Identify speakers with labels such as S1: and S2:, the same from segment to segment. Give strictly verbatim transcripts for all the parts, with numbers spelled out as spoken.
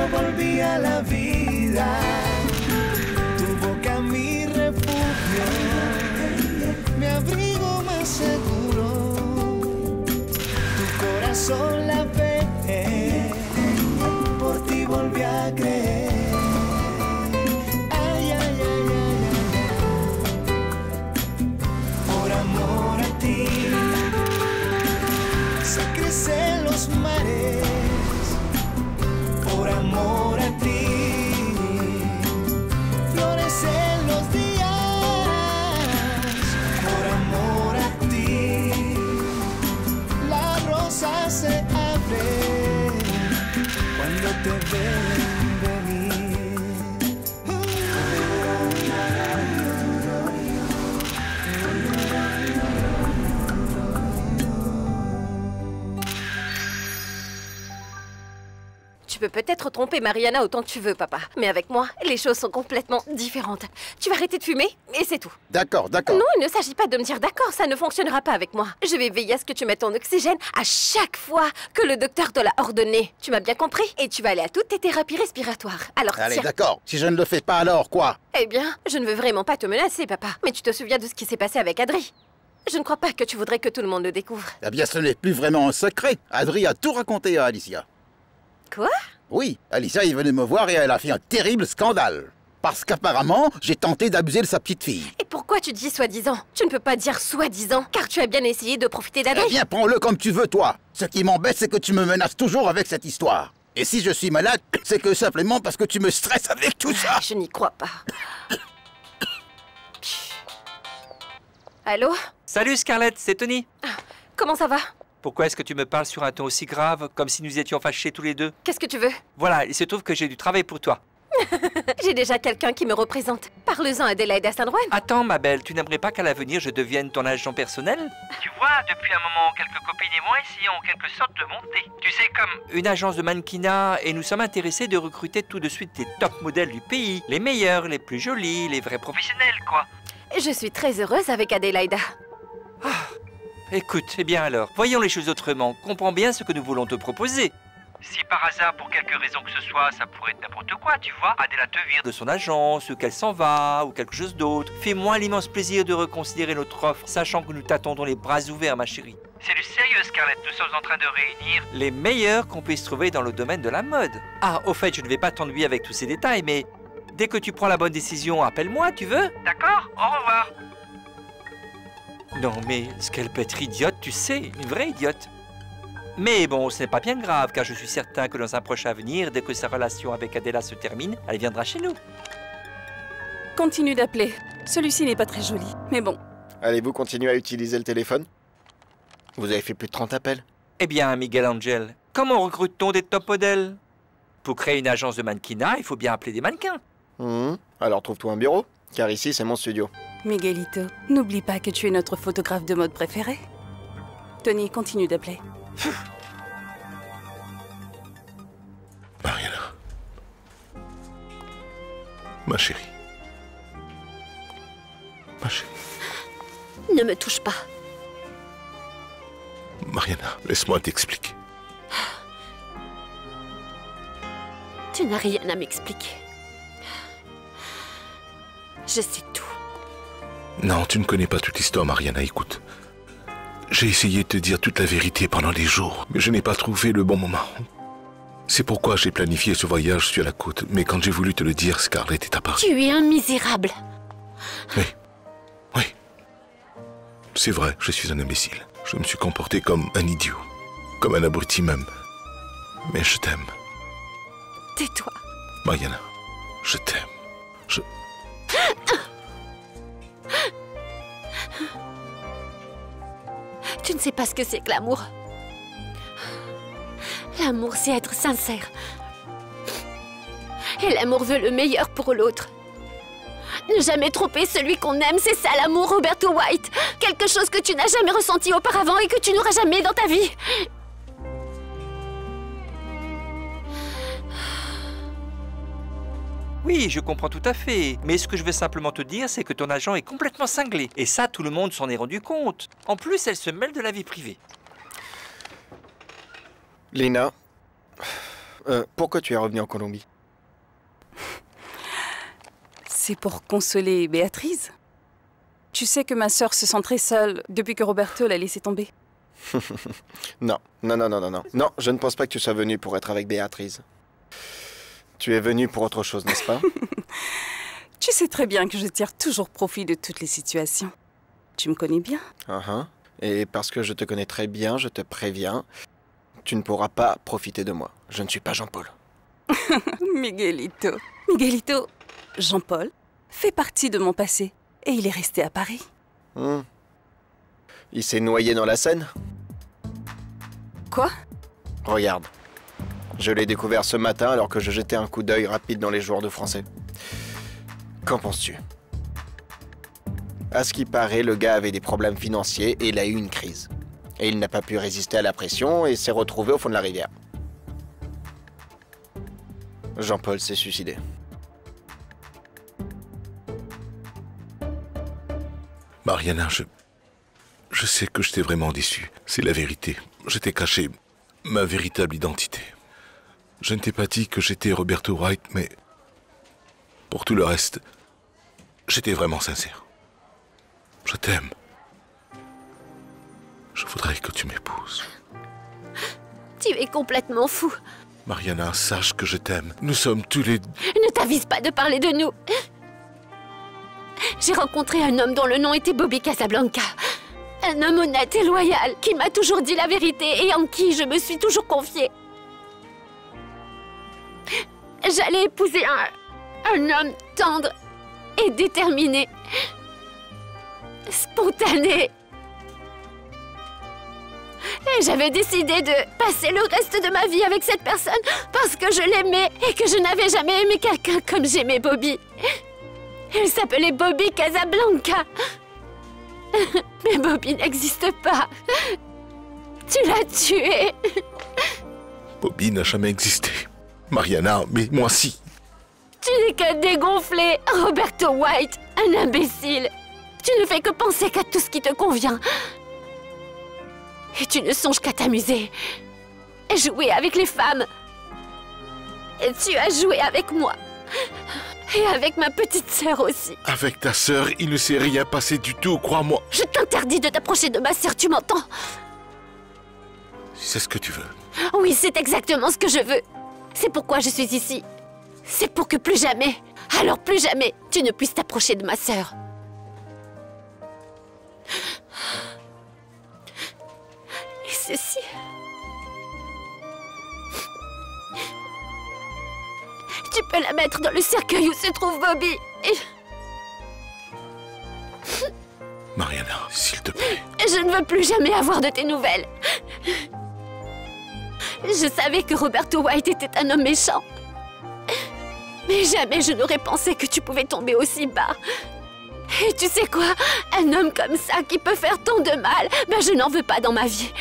S1: volví a la vida. Tu boca mi refugio, mi abrigo más seguro. Tu corazón la fe, por ti volví a creer. Ay, ay, ay, ay, ay. Por amor a ti se crecen los mares. Por amor a ti florecen los días. Por amor a ti la rosa se abre cuando te ven venir.
S2: Tu peux peut-être tromper Mariana autant que tu veux, papa. Mais avec moi, les choses sont complètement différentes. Tu vas arrêter de fumer, et c'est tout.
S3: D'accord, d'accord.
S2: Non, il ne s'agit pas de me dire d'accord, ça ne fonctionnera pas avec moi. Je vais veiller à ce que tu mettes ton oxygène à chaque fois que le docteur te l'a ordonné. Tu m'as bien compris? Et tu vas aller à toutes tes thérapies respiratoires. Alors
S3: Allez,
S2: tiens.
S3: d'accord. Si je ne le fais pas, alors quoi?
S2: Eh bien, je ne veux vraiment pas te menacer, papa. Mais tu te souviens de ce qui s'est passé avec Adri? Je ne crois pas que tu voudrais que tout le monde le découvre.
S3: Eh bien, ce n'est plus vraiment un secret. Adri a tout raconté à Alicia.
S2: Quoi?
S3: Oui, Alicia est venue me voir et elle a fait un terrible scandale. Parce qu'apparemment, j'ai tenté d'abuser de sa petite fille.
S2: Et pourquoi tu dis soi-disant? Tu ne peux pas dire soi-disant, car tu as bien essayé de profiter d'Adri.
S3: Eh bien, prends-le comme tu veux, toi. Ce qui m'embête, c'est que tu me menaces toujours avec cette histoire. Et si je suis malade, c'est que simplement parce que tu me stresses avec tout ça.
S2: Je n'y crois pas. Allô?
S4: Salut Scarlett, c'est Tony.
S2: Comment ça va?
S4: Pourquoi est-ce que tu me parles sur un ton aussi grave, comme si nous étions fâchés tous les deux?
S2: Qu'est-ce que tu veux?
S4: Voilà, il se trouve que j'ai du travail pour toi.
S2: J'ai déjà quelqu'un qui me représente. Parle-en à Adélaïde Saint-Drouin.
S4: Attends, ma belle, tu n'aimerais pas qu'à l'avenir je devienne ton agent personnel? Tu vois, depuis un moment, quelques copines et moi essayons en quelque sorte de monter. Tu sais, comme une agence de mannequinat, et nous sommes intéressés de recruter tout de suite les top modèles du pays. Les meilleurs, les plus jolis, les vrais professionnels, quoi.
S2: Je suis très heureuse avec Adélaïda.
S4: Ah, écoute, eh bien alors, voyons les choses autrement. Comprends bien ce que nous voulons te proposer. Si par hasard, pour quelque raison que ce soit, ça pourrait être n'importe quoi, tu vois, Adéla te vire de son agence, ou qu'elle s'en va, ou quelque chose d'autre, fais-moi l'immense plaisir de reconsidérer notre offre, sachant que nous t'attendons les bras ouverts, ma chérie. C'est du sérieux, Scarlett, nous sommes en train de réunir les meilleurs qu'on puisse trouver dans le domaine de la mode. Ah, au fait, je ne vais pas t'ennuyer avec tous ces détails, mais dès que tu prends la bonne décision, appelle-moi, tu veux? D'accord, au revoir. Non, mais ce qu'elle peut être idiote, tu sais, une vraie idiote. Mais bon, ce n'est pas bien grave, car je suis certain que dans un prochain avenir, dès que sa relation avec Adéla se termine, elle viendra chez nous.
S5: Continue d'appeler. Celui-ci n'est pas très joli, mais bon.
S6: Allez-vous continuer à utiliser le téléphone? Vous avez fait plus de trente appels.
S4: Eh bien, Miguel Angel, comment recrute-t-on des top modèles? Pour créer une agence de mannequinat, il faut bien appeler des mannequins.
S6: Mmh. Alors trouve-toi un bureau, car ici c'est mon studio.
S5: Miguelito, n'oublie pas que tu es notre photographe de mode préféré. Tony, continue d'appeler.
S7: Mariana. Ma chérie. Ma chérie.
S2: Ne me touche pas.
S7: Mariana, laisse-moi t'expliquer.
S2: Tu n'as rien à m'expliquer. Je sais tout.
S7: Non, tu ne connais pas toute l'histoire, Mariana, écoute. J'ai essayé de te dire toute la vérité pendant des jours, mais je n'ai pas trouvé le bon moment. C'est pourquoi j'ai planifié ce voyage sur la côte, mais quand j'ai voulu te le dire, Scarlett est apparue.
S2: Tu es un misérable.
S7: Oui, oui. C'est vrai, je suis un imbécile. Je me suis comporté comme un idiot, comme un abruti même. Mais je t'aime.
S2: Tais-toi.
S7: Mariana, je t'aime. Je...
S2: Tu ne sais pas ce que c'est que l'amour. L'amour, c'est être sincère. Et l'amour veut le meilleur pour l'autre. Ne jamais tromper celui qu'on aime, c'est ça l'amour, Roberto White. Quelque chose que tu n'as jamais ressenti auparavant et que tu n'auras jamais dans ta vie.
S4: Oui, je comprends tout à fait. Mais ce que je veux simplement te dire, c'est que ton agent est complètement cinglé. Et ça, tout le monde s'en est rendu compte. En plus, elle se mêle de la vie privée.
S6: Lina, Euh, pourquoi tu es revenu en Colombie?
S5: C'est pour consoler Béatrice. Tu sais que ma sœur se sent très seule depuis que Roberto l'a laissé tomber.
S6: Non, non, non, non, non, non. Non, je ne pense pas que tu sois venu pour être avec Béatrice. Tu es venu pour autre chose, n'est-ce pas?
S5: Tu sais très bien que je tire toujours profit de toutes les situations. Tu me connais bien.
S6: Uh-huh. Et parce que je te connais très bien, je te préviens, tu ne pourras pas profiter de moi. Je ne suis pas Jean-Paul.
S5: Miguelito. Miguelito, Jean-Paul fait partie de mon passé et il est resté à Paris.
S6: Hmm. Il s'est noyé dans la Seine?
S5: Quoi?
S6: Regarde. Je l'ai découvert ce matin alors que je jetais un coup d'œil rapide dans les joueurs de français. Qu'en penses-tu? À ce qui paraît, le gars avait des problèmes financiers et il a eu une crise. Et il n'a pas pu résister à la pression et s'est retrouvé au fond de la rivière. Jean-Paul s'est suicidé.
S7: Mariana, je... Je sais que je t'ai vraiment déçu. C'est la vérité. Je t'ai caché ma véritable identité. Je ne t'ai pas dit que j'étais Roberto White, mais... Pour tout le reste, j'étais vraiment sincère. Je t'aime. Je voudrais que tu m'épouses.
S2: Tu es complètement fou.
S7: Mariana, sache que je t'aime. Nous sommes tous les...
S2: Ne t'avise pas de parler de nous. J'ai rencontré un homme dont le nom était Bobby Casablanca. Un homme honnête et loyal qui m'a toujours dit la vérité et en qui je me suis toujours confiée. J'allais épouser un, un homme tendre et déterminé. Spontané. Et j'avais décidé de passer le reste de ma vie avec cette personne parce que je l'aimais et que je n'avais jamais aimé quelqu'un comme j'aimais Bobby. Il s'appelait Bobby Casablanca. Mais Bobby n'existe pas. Tu l'as tué.
S7: Bobby n'a jamais existé. Mariana, mais moi si.
S2: Tu n'es qu'un dégonflé, Roberto White, un imbécile. Tu ne fais que penser qu'à tout ce qui te convient. Et tu ne songes qu'à t'amuser. Et jouer avec les femmes. Et tu as joué avec moi. Et avec ma petite sœur aussi.
S7: Avec ta sœur, il ne s'est rien passé du tout, crois-moi.
S2: Je t'interdis de t'approcher de ma sœur, tu m'entends?
S7: C'est ce que tu veux.
S2: Oui, c'est exactement ce que je veux. C'est pourquoi je suis ici. C'est pour que plus jamais, alors plus jamais, tu ne puisses t'approcher de ma sœur. Et ceci... Tu peux la mettre dans le cercueil où se trouve Bobby. Et...
S7: Mariana, s'il te plaît.
S2: Je ne veux plus jamais avoir de tes nouvelles. Je savais que Roberto White était un homme méchant. Mais jamais je n'aurais pensé que tu pouvais tomber aussi bas. Et tu sais quoi? Un homme comme ça qui peut faire tant de mal, ben je n'en veux pas dans ma vie.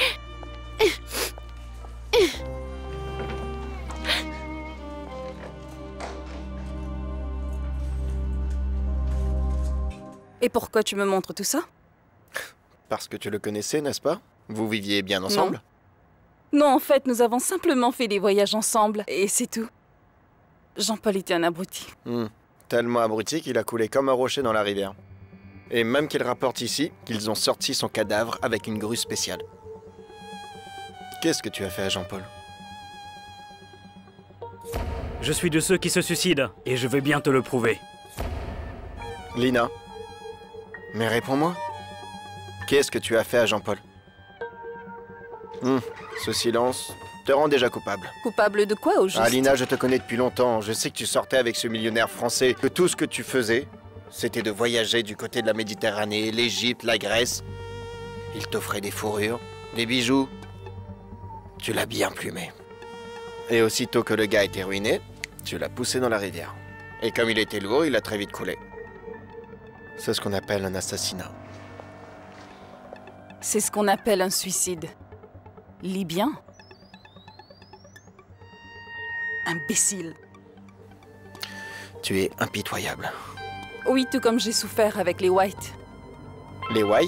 S5: Et pourquoi tu me montres tout ça?
S6: Parce que tu le connaissais, n'est-ce pas? Vous viviez bien ensemble?
S5: Non. Non, en fait, nous avons simplement fait des voyages ensemble, et c'est tout. Jean-Paul était un abruti.
S6: Hmm. Tellement abruti qu'il a coulé comme un rocher dans la rivière. Et même qu'il rapporte ici qu'ils ont sorti son cadavre avec une grue spéciale. Qu'est-ce que tu as fait à Jean-Paul?
S8: Je suis de ceux qui se suicident, et je vais bien te le prouver.
S6: Lina. Mais réponds-moi. Qu'est-ce que tu as fait à Jean-Paul? hmm. Ce silence te rend déjà coupable.
S5: Coupable de quoi, au juste?
S6: Ah, Lina, je te connais depuis longtemps. Je sais que tu sortais avec ce millionnaire français, que tout ce que tu faisais, c'était de voyager du côté de la Méditerranée, l'Égypte, la Grèce. Il t'offrait des fourrures, des bijoux. Tu l'as bien plumé. Et aussitôt que le gars était ruiné, tu l'as poussé dans la rivière. Et comme il était lourd, il a très vite coulé. C'est ce qu'on appelle un assassinat.
S5: C'est ce qu'on appelle un suicide. Libyen. Imbécile.
S6: Tu es impitoyable.
S5: Oui, tout comme j'ai souffert avec les White.
S6: Les White?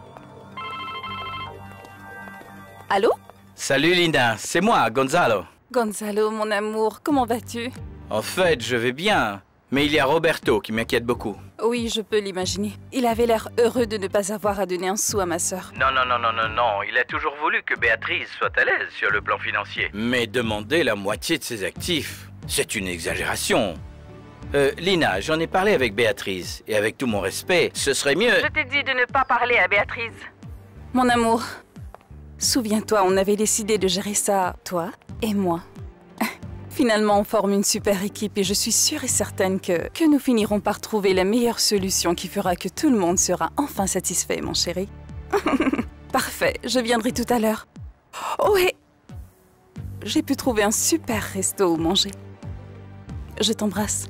S5: Allô?
S9: Salut Linda, c'est moi, Gonzalo.
S5: Gonzalo, mon amour, comment vas-tu?
S9: En fait, je vais bien. Mais il y a Roberto qui m'inquiète beaucoup.
S5: Oui, je peux l'imaginer. Il avait l'air heureux de ne pas avoir à donner un sou à ma sœur.
S9: Non, non, non, non, non, non. Il a toujours voulu que Béatrice soit à l'aise sur le plan financier. Mais demander la moitié de ses actifs, c'est une exagération. Euh, Lina, j'en ai parlé avec Béatrice. Et avec tout mon respect, ce serait mieux...
S5: Je t'ai dit de ne pas parler à Béatrice. Mon amour, souviens-toi, on avait décidé de gérer ça, toi et moi. Finalement, on forme une super équipe et je suis sûre et certaine que, que nous finirons par trouver la meilleure solution qui fera que tout le monde sera enfin satisfait, mon chéri. Parfait, je viendrai tout à l'heure. Oh, et j'ai pu trouver un super resto où manger. Je t'embrasse.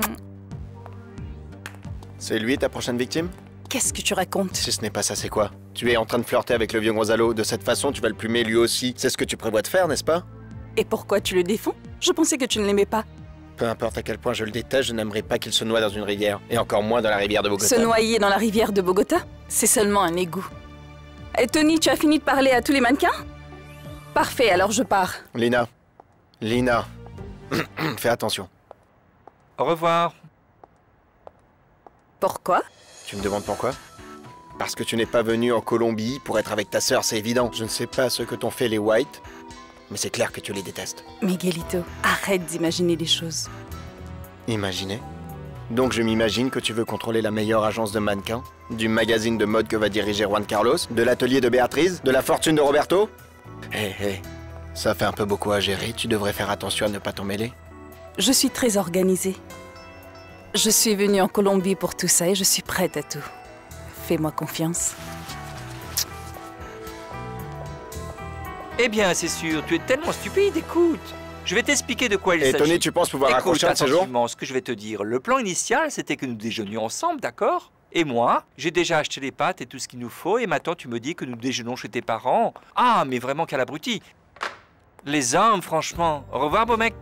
S6: C'est lui ta prochaine victime?
S5: Qu'est-ce que tu racontes?
S6: Si ce n'est pas ça, c'est quoi? Tu es en train de flirter avec le vieux Gonzalo. De cette façon, tu vas le plumer lui aussi. C'est ce que tu prévois de faire, n'est-ce pas?
S5: Et pourquoi tu le défends? Je pensais que tu ne l'aimais pas.
S6: Peu importe à quel point je le déteste, je n'aimerais pas qu'il se noie dans une rivière. Et encore moins dans la rivière de Bogota.
S5: Se noyer dans la rivière de Bogota? C'est seulement un égout. Et Tony, tu as fini de parler à tous les mannequins? Parfait, alors je pars.
S6: Lina. Lina. Fais attention.
S4: Au revoir.
S5: Pourquoi?
S6: Tu me demandes pourquoi? Parce que tu n'es pas venu en Colombie pour être avec ta sœur, c'est évident. Je ne sais pas ce que t'ont fait les White, mais c'est clair que tu les détestes.
S5: Miguelito, arrête d'imaginer des choses.
S6: Imaginer? Donc je m'imagine que tu veux contrôler la meilleure agence de mannequins, du magazine de mode que va diriger Juan Carlos, de l'atelier de Béatrice, de la fortune de Roberto? Hé, hey, hé, hey, ça fait un peu beaucoup à gérer, tu devrais faire attention à ne pas t'en mêler.
S5: Je suis très organisée. Je suis venue en Colombie pour tout ça et je suis prête à tout. Fais-moi confiance.
S4: Eh bien, c'est sûr, tu es tellement stupide, écoute. Je vais t'expliquer de quoi il
S6: s'agit.
S4: s'agit.
S6: Et Tony, tu penses pouvoir
S4: écoute,
S6: accrocher un de ces jours?
S4: ce que je vais te dire. Le plan initial, c'était que nous déjeunions ensemble, d'accord? Et moi, j'ai déjà acheté les pâtes et tout ce qu'il nous faut, et maintenant tu me dis que nous déjeunons chez tes parents. Ah, mais vraiment quel abruti. Les hommes, franchement. Au revoir, beau mec.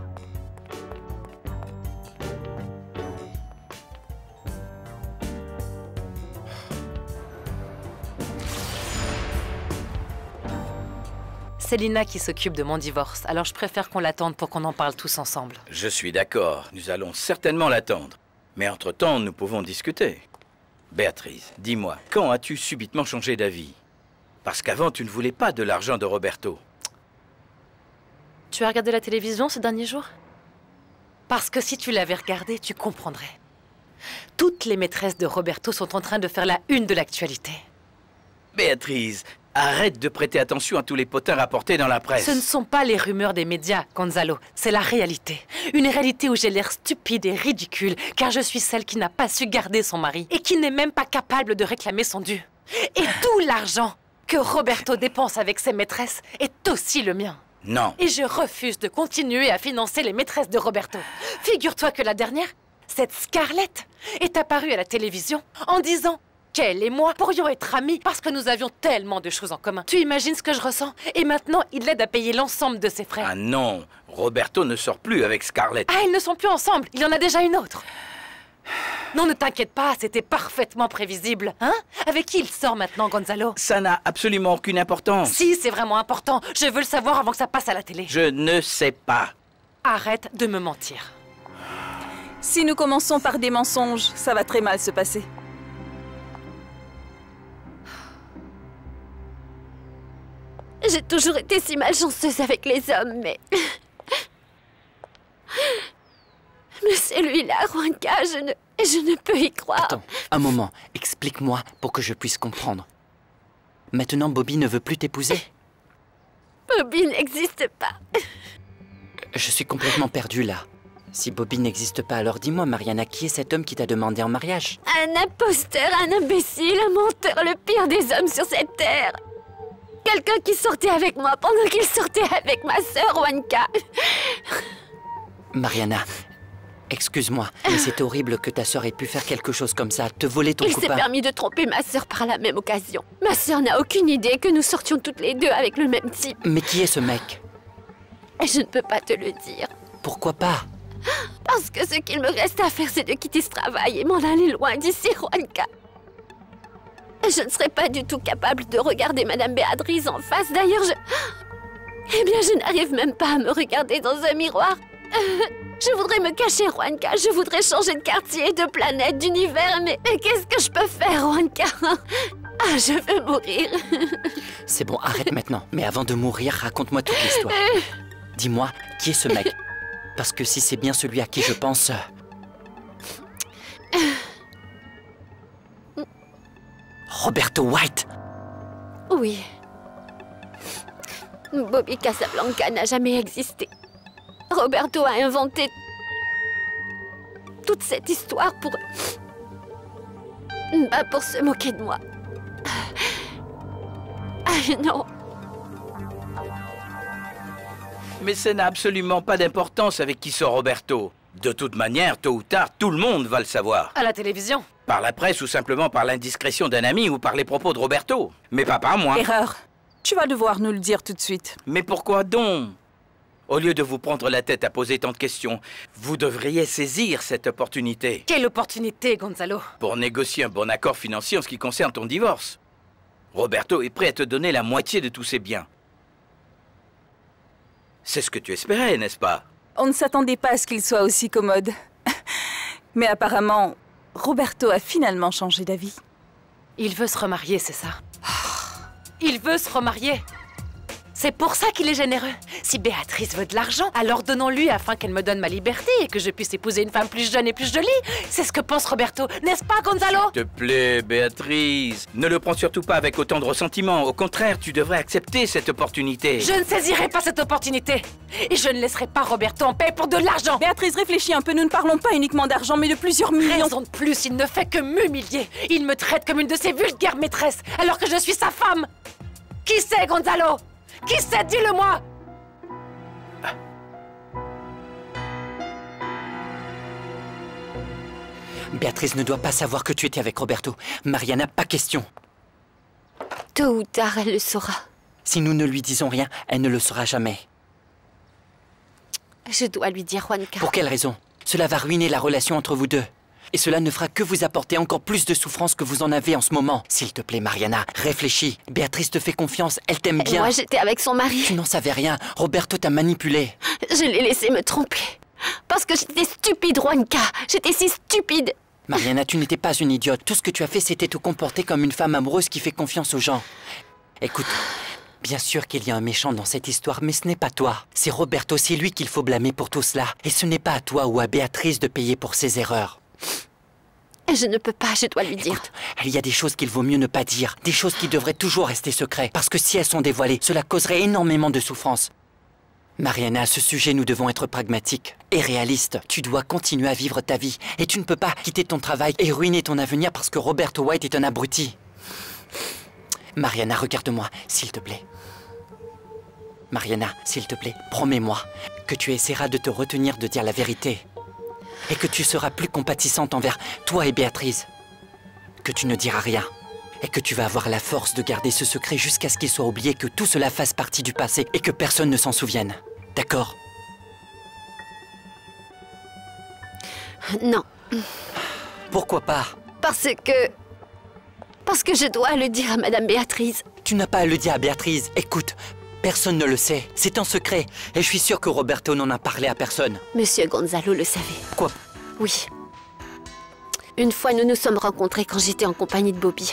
S10: C'est Lina qui s'occupe de mon divorce, alors je préfère qu'on l'attende pour qu'on en parle tous ensemble.
S9: Je suis d'accord, nous allons certainement l'attendre. Mais entre-temps, nous pouvons discuter. Béatrice, dis-moi, quand as-tu subitement changé d'avis? Parce qu'avant, tu ne voulais pas de l'argent de Roberto.
S10: Tu as regardé la télévision ces derniers jours? Parce que si tu l'avais regardé, tu comprendrais. Toutes les maîtresses de Roberto sont en train de faire la une de l'actualité.
S9: Béatrice, arrête de prêter attention à tous les potins rapportés dans la presse.
S10: Ce ne sont pas les rumeurs des médias, Gonzalo. C'est la réalité. Une réalité où j'ai l'air stupide et ridicule, car je suis celle qui n'a pas su garder son mari et qui n'est même pas capable de réclamer son dû. Et tout l'argent que Roberto dépense avec ses maîtresses est aussi le mien.
S9: Non.
S10: Et je refuse de continuer à financer les maîtresses de Roberto. Figure-toi que la dernière, cette Scarlett, est apparue à la télévision en disant qu'elle et moi pourrions être amis parce que nous avions tellement de choses en commun. Tu imagines ce que je ressens? Et maintenant, il l'aide à payer l'ensemble de ses frais.
S9: Ah non, Roberto ne sort plus avec Scarlett.
S10: Ah, ils ne sont plus ensemble, il y en a déjà une autre. Non, ne t'inquiète pas, c'était parfaitement prévisible. Hein? Avec qui il sort maintenant, Gonzalo?
S9: Ça n'a absolument aucune importance.
S10: Si, c'est vraiment important. Je veux le savoir avant que ça passe à la télé.
S9: Je ne sais pas.
S10: Arrête de me mentir.
S5: Si nous commençons par des mensonges, ça va très mal se passer.
S2: J'ai toujours été si malchanceuse avec les hommes, mais... Mais celui-là, Juanca, je ne... je ne peux y croire.
S11: Attends, un moment. Explique-moi pour que je puisse comprendre. Maintenant, Bobby ne veut plus t'épouser?
S2: Bobby n'existe pas.
S11: Je suis complètement perdue, là. Si Bobby n'existe pas, alors dis-moi, Mariana, qui est cet homme qui t'a demandé en mariage?
S2: Un imposteur, un imbécile, un menteur, le pire des hommes sur cette terre. Quelqu'un qui sortait avec moi pendant qu'il sortait avec ma sœur, Juanca.
S11: Mariana, excuse-moi, mais c'est horrible que ta sœur ait pu faire quelque chose comme ça, te voler ton
S2: Il
S11: copain.
S2: s'est permis de tromper ma sœur par la même occasion. Ma sœur n'a aucune idée que nous sortions toutes les deux avec le même type.
S11: Mais qui est ce mec?
S2: Je ne peux pas te le dire.
S11: Pourquoi pas?
S2: Parce que ce qu'il me reste à faire, c'est de quitter ce travail et m'en aller loin d'ici, Juanca. Je ne serais pas du tout capable de regarder Madame Béatrice en face. D'ailleurs, je... Eh bien, je n'arrive même pas à me regarder dans un miroir. Euh, je voudrais me cacher, Juanca. Je voudrais changer de quartier, de planète, d'univers. Mais, mais qu'est-ce que je peux faire, Juanca? Ah, je veux mourir.
S11: C'est bon, arrête maintenant. Mais avant de mourir, raconte-moi toute l'histoire. Dis-moi, qui est ce mec? Parce que si c'est bien celui à qui je pense... Roberto White!
S2: Oui. Bobby Casablanca n'a jamais existé. Roberto a inventé toute cette histoire pour... Bah, pour se moquer de moi. Ah non.
S9: Mais ça n'a absolument pas d'importance avec qui sort Roberto. De toute manière, tôt ou tard, tout le monde va le savoir.
S10: À la télévision.
S9: Par la presse ou simplement par l'indiscrétion d'un ami ou par les propos de Roberto. Mais pas par moi.
S5: Erreur. Tu vas devoir nous le dire tout de suite.
S9: Mais pourquoi donc? Au lieu de vous prendre la tête à poser tant de questions, vous devriez saisir cette opportunité.
S10: Quelle opportunité, Gonzalo?
S9: Pour négocier un bon accord financier en ce qui concerne ton divorce. Roberto est prêt à te donner la moitié de tous ses biens. C'est ce que tu espérais, n'est-ce pas?
S5: On ne s'attendait pas à ce qu'il soit aussi commode. Mais apparemment, Roberto a finalement changé d'avis.
S10: Il veut se remarier, c'est ça? Il veut se remarier. C'est pour ça qu'il est généreux. Si Béatrice veut de l'argent, alors donnons-lui afin qu'elle me donne ma liberté et que je puisse épouser une femme plus jeune et plus jolie. C'est ce que pense Roberto, n'est-ce pas, Gonzalo?
S9: S'il te plaît, Béatrice, ne le prends surtout pas avec autant de ressentiment. Au contraire, tu devrais accepter cette opportunité.
S10: Je ne saisirai pas cette opportunité. Et je ne laisserai pas Roberto en paix pour de l'argent.
S5: Béatrice, réfléchis un peu. Nous ne parlons pas uniquement d'argent, mais de plusieurs millions.
S10: Raison de plus, il ne fait que m'humilier. Il me traite comme une de ses vulgaires maîtresses, alors que je suis sa femme. Qui c'est, Gonzalo? Qui c'est? Dis-le-moi!
S11: Béatrice ne doit pas savoir que tu étais avec Roberto. Mariana, pas question.
S2: Tôt ou tard, elle le saura.
S11: Si nous ne lui disons rien, elle ne le saura jamais.
S2: Je dois lui dire, Juanca.
S11: Pour quelle raison? Cela va ruiner la relation entre vous deux. Et cela ne fera que vous apporter encore plus de souffrance que vous en avez en ce moment. S'il te plaît, Mariana, réfléchis. Béatrice te fait confiance, elle t'aime bien.
S2: Moi, j'étais avec son mari.
S11: Tu n'en savais rien. Roberto t'a manipulé.
S2: Je l'ai laissé me tromper. Parce que j'étais stupide, Juanca. J'étais si stupide.
S11: Mariana, tu n'étais pas une idiote. Tout ce que tu as fait, c'était te comporter comme une femme amoureuse qui fait confiance aux gens. Écoute, bien sûr qu'il y a un méchant dans cette histoire, mais ce n'est pas toi. C'est Roberto, c'est lui qu'il faut blâmer pour tout cela. Et ce n'est pas à toi ou à Béatrice de payer pour ses erreurs.
S2: Je ne peux pas, je dois lui dire.
S11: Écoute, il y a des choses qu'il vaut mieux ne pas dire. Des choses qui devraient toujours rester secrètes. Parce que si elles sont dévoilées, cela causerait énormément de souffrance. Mariana, à ce sujet, nous devons être pragmatiques et réalistes. Tu dois continuer à vivre ta vie. Et tu ne peux pas quitter ton travail et ruiner ton avenir parce que Roberto White est un abruti. Mariana, regarde-moi, s'il te plaît. Mariana, s'il te plaît, promets-moi que tu essaieras de te retenir de dire la vérité. Et que tu seras plus compatissante envers toi et Béatrice. Que tu ne diras rien. Et que tu vas avoir la force de garder ce secret jusqu'à ce qu'il soit oublié, que tout cela fasse partie du passé et que personne ne s'en souvienne. D'accord?
S2: Non.
S11: Pourquoi pas?
S2: Parce que... Parce que je dois le dire à Madame Béatrice.
S11: Tu n'as pas à le dire à Béatrice. Écoute, personne ne le sait. C'est un secret. Et je suis sûr que Roberto n'en a parlé à personne.
S2: Monsieur Gonzalo le savait.
S11: Quoi?
S2: Oui. Une fois, nous nous sommes rencontrés quand j'étais en compagnie de Bobby.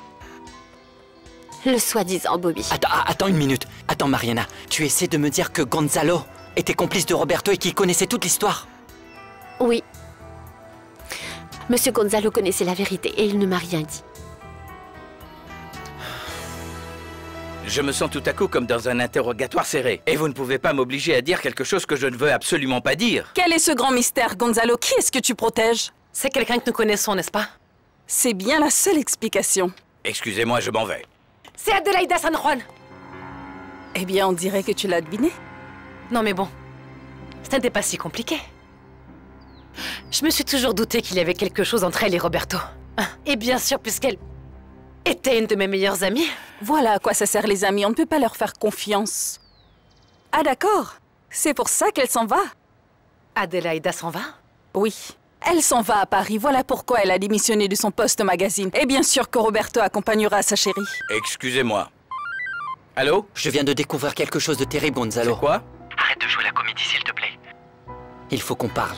S2: Le soi-disant Bobby.
S11: Attends, attends une minute. Attends, Mariana. Tu essaies de me dire que Gonzalo était complice de Roberto et qu'il connaissait toute l'histoire?
S2: Oui. Monsieur Gonzalo connaissait la vérité et il ne m'a rien dit.
S9: Je me sens tout à coup comme dans un interrogatoire serré. Et vous ne pouvez pas m'obliger à dire quelque chose que je ne veux absolument pas dire.
S5: Quel est ce grand mystère, Gonzalo? Qui est-ce que tu protèges?
S10: C'est quelqu'un que nous connaissons, n'est-ce pas?
S5: C'est bien la seule explication.
S9: Excusez-moi, je m'en vais.
S10: C'est Adelaida San Juan.
S5: Eh bien, on dirait que tu l'as deviné.
S10: Non mais bon, ce n'était pas si compliqué. Je me suis toujours douté qu'il y avait quelque chose entre elle et Roberto. Et bien sûr, puisqu'elle était une de mes meilleures amies.
S5: Voilà à quoi ça sert les amis, on ne peut pas leur faire confiance. Ah d'accord, c'est pour ça qu'elle s'en va.
S10: Adelaida s'en va?
S5: Oui, elle s'en va à Paris, voilà pourquoi elle a démissionné de son poste au magazine. Et bien sûr que Roberto accompagnera sa chérie.
S9: Excusez-moi. Allô?
S11: Je viens de découvrir quelque chose de terrible, Gonzalo.
S9: C'est quoi?
S11: Arrête de jouer la comédie, s'il te plaît. Il faut qu'on parle.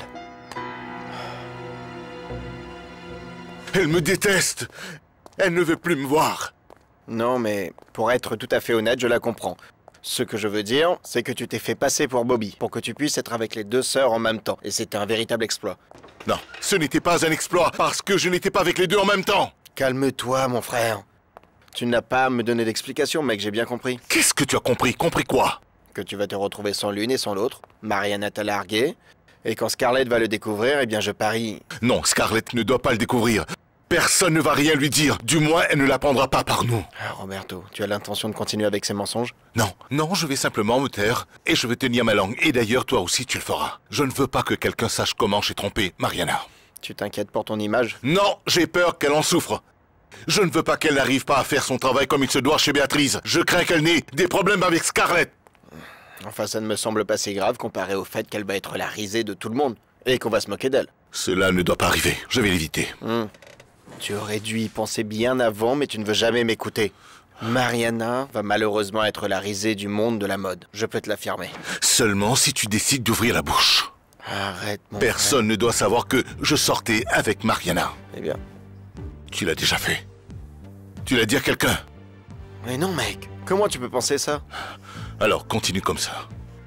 S7: Elle me déteste. Elle ne veut plus me voir.
S6: Non, mais pour être tout à fait honnête, je la comprends. Ce que je veux dire, c'est que tu t'es fait passer pour Bobby, pour que tu puisses être avec les deux sœurs en même temps. Et c'était un véritable exploit.
S7: Non, ce n'était pas un exploit, parce que je n'étais pas avec les deux en même temps.
S6: Calme-toi, mon frère. Tu n'as pas à me donner d'explication, mec, j'ai bien compris.
S7: Qu'est-ce que tu as compris? Compris quoi?
S6: Que tu vas te retrouver sans l'une et sans l'autre. Mariana t'a largué. Et quand Scarlett va le découvrir, eh bien je parie...
S7: Non, Scarlett ne doit pas le découvrir. Personne ne va rien lui dire. Du moins, elle ne l'apprendra pas par nous.
S6: Ah, Roberto, tu as l'intention de continuer avec ces mensonges?
S7: Non, non, je vais simplement me taire et je vais tenir ma langue. Et d'ailleurs, toi aussi, tu le feras. Je ne veux pas que quelqu'un sache comment j'ai trompé Mariana.
S6: Tu t'inquiètes pour ton image?
S7: Non, j'ai peur qu'elle en souffre. Je ne veux pas qu'elle n'arrive pas à faire son travail comme il se doit chez Béatrice. Je crains qu'elle n'ait des problèmes avec Scarlett.
S6: Enfin, ça ne me semble pas si grave comparé au fait qu'elle va être la risée de tout le monde. Et qu'on va se moquer d'elle.
S7: Cela ne doit pas arriver. Je vais l'éviter.
S6: Mmh. Tu aurais dû y penser bien avant, mais tu ne veux jamais m'écouter. Mariana va malheureusement être la risée du monde de la mode. Je peux te l'affirmer.
S7: Seulement si tu décides d'ouvrir la bouche.
S6: Arrête, mon
S7: Personne
S6: frère.
S7: ne doit savoir que je sortais avec Mariana.
S6: Eh bien...
S7: Tu l'as déjà fait. Tu l'as dit à quelqu'un.
S6: Mais non, mec. Comment tu peux penser ça?
S7: Alors, continue comme ça.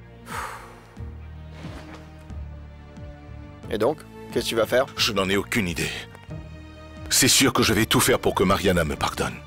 S6: Et donc, qu'est-ce que tu vas faire?
S7: Je n'en ai aucune idée. C'est sûr que je vais tout faire pour que Mariana me pardonne.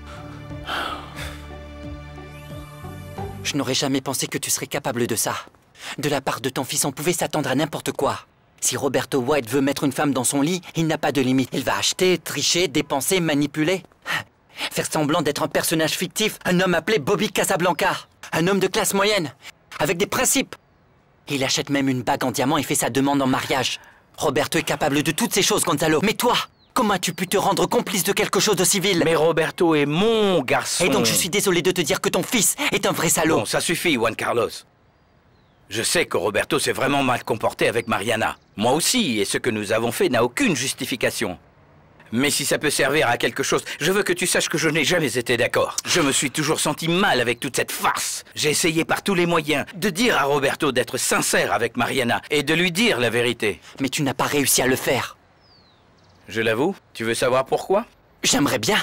S11: Je n'aurais jamais pensé que tu serais capable de ça. De la part de ton fils, on pouvait s'attendre à n'importe quoi. Si Roberto White veut mettre une femme dans son lit, il n'a pas de limite. Il va acheter, tricher, dépenser, manipuler. Faire semblant d'être un personnage fictif, un homme appelé Bobby Casablanca. Un homme de classe moyenne, avec des principes. Il achète même une bague en diamant et fait sa demande en mariage. Roberto est capable de toutes ces choses, Gonzalo. Mais toi, comment as-tu pu te rendre complice de quelque chose de civil?
S9: Mais Roberto est mon garçon.
S11: Et donc je suis désolé de te dire que ton fils est un vrai salaud.
S9: Bon, ça suffit, Juan Carlos. Je sais que Roberto s'est vraiment mal comporté avec Mariana. Moi aussi, et ce que nous avons fait n'a aucune justification. Mais si ça peut servir à quelque chose, je veux que tu saches que je n'ai jamais été d'accord. Je me suis toujours senti mal avec toute cette farce. J'ai essayé par tous les moyens de dire à Roberto d'être sincère avec Mariana et de lui dire la vérité.
S11: Mais tu n'as pas réussi à le faire.
S9: Je l'avoue. Tu veux savoir pourquoi?
S11: J'aimerais bien.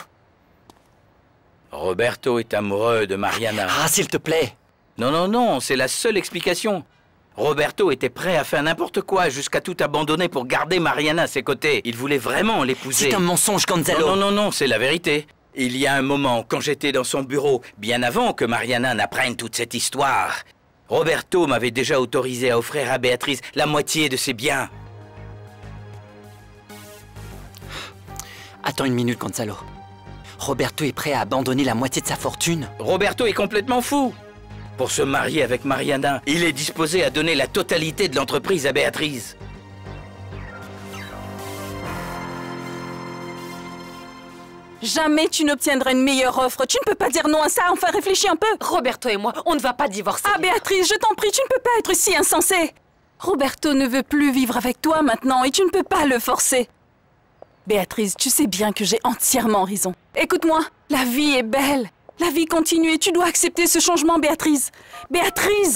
S9: Roberto est amoureux de Mariana.
S11: Ah, s'il te plaît.
S9: Non, non, non, c'est la seule explication. Roberto était prêt à faire n'importe quoi jusqu'à tout abandonner pour garder Mariana à ses côtés. Il voulait vraiment l'épouser.
S11: C'est un mensonge, Gonzalo.
S9: Non, non, non, non, c'est la vérité. Il y a un moment, quand j'étais dans son bureau, bien avant que Mariana n'apprenne toute cette histoire, Roberto m'avait déjà autorisé à offrir à Béatrice la moitié de ses biens.
S11: Attends une minute, Gonzalo. Roberto est prêt à abandonner la moitié de sa fortune?
S9: Roberto est complètement fou. Pour se marier avec Mariana, il est disposé à donner la totalité de l'entreprise à Béatrice.
S5: Jamais tu n'obtiendras une meilleure offre. Tu ne peux pas dire non à ça, enfin réfléchis un peu.
S10: Roberto et moi, on ne va pas divorcer.
S5: Ah Béatrice, je t'en prie, tu ne peux pas être si insensée. Roberto ne veut plus vivre avec toi maintenant et tu ne peux pas le forcer. Béatrice, tu sais bien que j'ai entièrement raison. Écoute-moi, la vie est belle. La vie continue et tu dois accepter ce changement, Béatrice. Béatrice!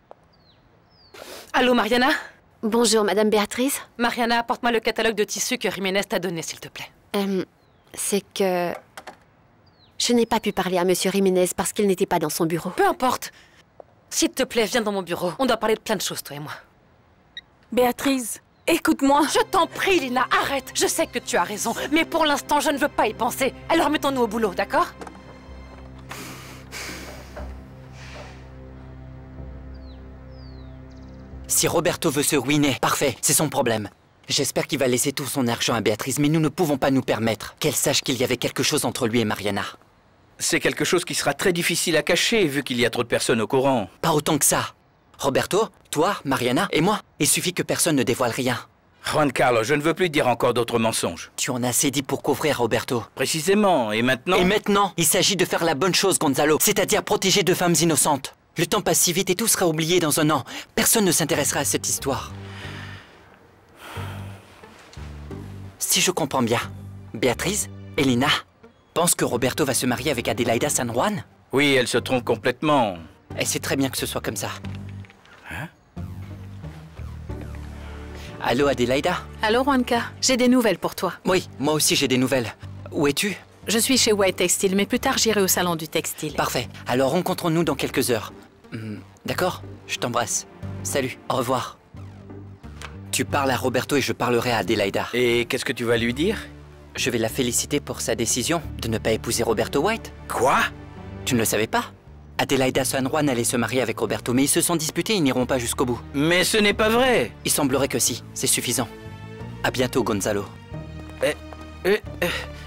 S10: Allô, Mariana?
S2: Bonjour, Madame Béatrice.
S10: Mariana, apporte-moi le catalogue de tissus que Jiménez t'a donné, s'il te plaît.
S2: Euh, c'est que... Je n'ai pas pu parler à Monsieur Jiménez parce qu'il n'était pas dans son bureau.
S10: Peu importe. S'il te plaît, viens dans mon bureau. On doit parler de plein de choses, toi et moi.
S5: Béatrice, écoute-moi.
S10: Je t'en prie, Lina, arrête. Je sais que tu as raison, mais pour l'instant, je ne veux pas y penser. Alors mettons-nous au boulot, d'accord?
S11: Si Roberto veut se ruiner, parfait, c'est son problème. J'espère qu'il va laisser tout son argent à Béatrice, mais nous ne pouvons pas nous permettre qu'elle sache qu'il y avait quelque chose entre lui et Mariana.
S9: C'est quelque chose qui sera très difficile à cacher, vu qu'il y a trop de personnes au courant.
S11: Pas autant que ça. Roberto, toi, Mariana et moi, il suffit que personne ne dévoile rien.
S9: Juan Carlos, je ne veux plus dire encore d'autres mensonges.
S11: Tu en as assez dit pour couvrir Roberto.
S9: Précisément, et maintenant...
S11: Et maintenant, il s'agit de faire la bonne chose, Gonzalo, c'est-à-dire protéger deux femmes innocentes. Le temps passe si vite et tout sera oublié dans un an. Personne ne s'intéressera à cette histoire. Si je comprends bien, Béatrice et Lina pensent que Roberto va se marier avec Adelaida San Juan?
S9: Oui, elle se trompe complètement.
S11: Elle sait très bien que ce soit comme ça.
S9: Hein?
S11: Allô, Adélaïda?
S12: Allô, Juanca, j'ai des nouvelles pour toi.
S11: Oui, moi aussi j'ai des nouvelles. Où es-tu?
S12: Je suis chez White Textile, mais plus tard j'irai au salon du textile.
S11: Parfait. Alors rencontrons-nous dans quelques heures. Hum, D'accord? Je t'embrasse. Salut, au revoir. Tu parles à Roberto et je parlerai à Adélaïda.
S9: Et qu'est-ce que tu vas lui dire?
S11: Je vais la féliciter pour sa décision de ne pas épouser Roberto White.
S9: Quoi?
S11: Tu ne le savais pas? Adélaïda San Juan allait se marier avec Roberto, mais ils se sont disputés et ils n'iront pas jusqu'au bout.
S9: Mais ce n'est pas vrai!
S11: Il semblerait que si, c'est suffisant. À bientôt, Gonzalo.
S9: Eh, eh, eh.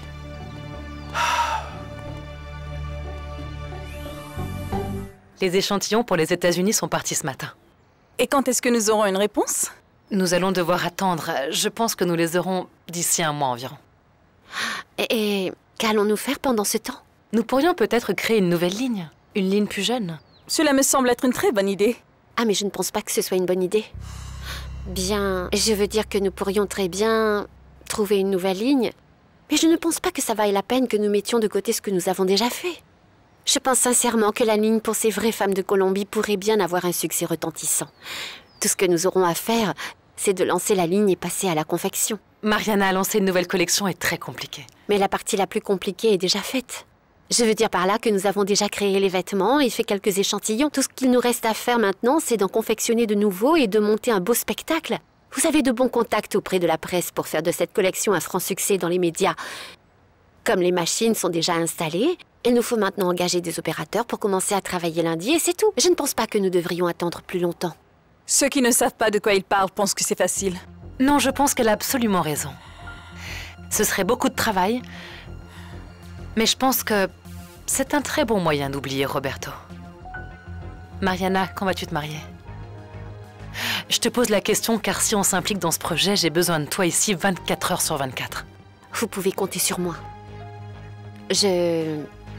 S10: Les échantillons pour les États-Unis sont partis ce matin.
S5: Et quand est-ce que nous aurons une réponse?
S10: Nous allons devoir attendre. Je pense que nous les aurons d'ici un mois environ.
S2: Et, et qu'allons-nous faire pendant ce temps?
S10: Nous pourrions peut-être créer une nouvelle ligne. Une ligne plus jeune.
S5: Cela me semble être une très bonne idée.
S2: Ah, mais je ne pense pas que ce soit une bonne idée. Bien, je veux dire que nous pourrions très bien trouver une nouvelle ligne. Mais je ne pense pas que ça vaille la peine que nous mettions de côté ce que nous avons déjà fait. Je pense sincèrement que la ligne pour ces vraies femmes de Colombie pourrait bien avoir un succès retentissant. Tout ce que nous aurons à faire, c'est de lancer la ligne et passer à la confection.
S10: Mariana a lancé une nouvelle collection est très compliquée.
S2: Mais la partie la plus compliquée est déjà faite. Je veux dire par là que nous avons déjà créé les vêtements et fait quelques échantillons. Tout ce qu'il nous reste à faire maintenant, c'est d'en confectionner de nouveaux et de monter un beau spectacle. Vous avez de bons contacts auprès de la presse pour faire de cette collection un franc succès dans les médias. Comme les machines sont déjà installées, il nous faut maintenant engager des opérateurs pour commencer à travailler lundi et c'est tout. Je ne pense pas que nous devrions attendre plus longtemps.
S5: Ceux qui ne savent pas de quoi ils parlent pensent que c'est facile.
S10: Non, je pense qu'elle a absolument raison. Ce serait beaucoup de travail, mais je pense que c'est un très bon moyen d'oublier Roberto. Mariana, quand vas-tu te marier? Je te pose la question car si on s'implique dans ce projet, j'ai besoin de toi ici vingt-quatre heures sur vingt-quatre.
S2: Vous pouvez compter sur moi. Je...